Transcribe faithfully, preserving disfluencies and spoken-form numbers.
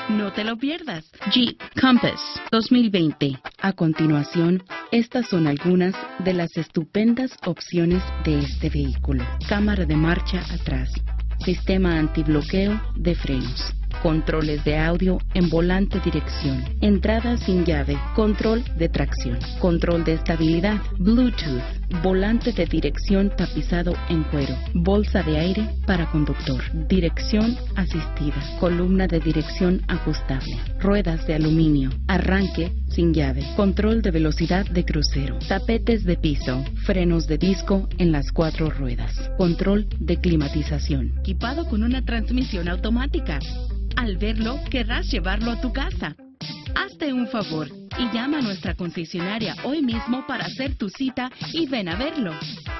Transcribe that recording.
No te lo pierdas. Jeep Compass dos mil veinte. A continuación, estas son algunas de las estupendas opciones de este vehículo. Cámara de marcha atrás. Sistema antibloqueo de frenos. Controles de audio en volante dirección. Entrada sin llave. Control de tracción. Control de estabilidad. Bluetooth. Volante de dirección tapizado en cuero. Bolsa de aire para conductor. Dirección asistida. Columna de dirección ajustable. Ruedas de aluminio. Arranque sin llave. Control de velocidad de crucero. Tapetes de piso. Frenos de disco en las cuatro ruedas. Control de climatización. Equipado con una transmisión automática. Al verlo, querrás llevarlo a tu casa. Hazte un favor y llama a nuestra concesionaria hoy mismo para hacer tu cita y ven a verlo.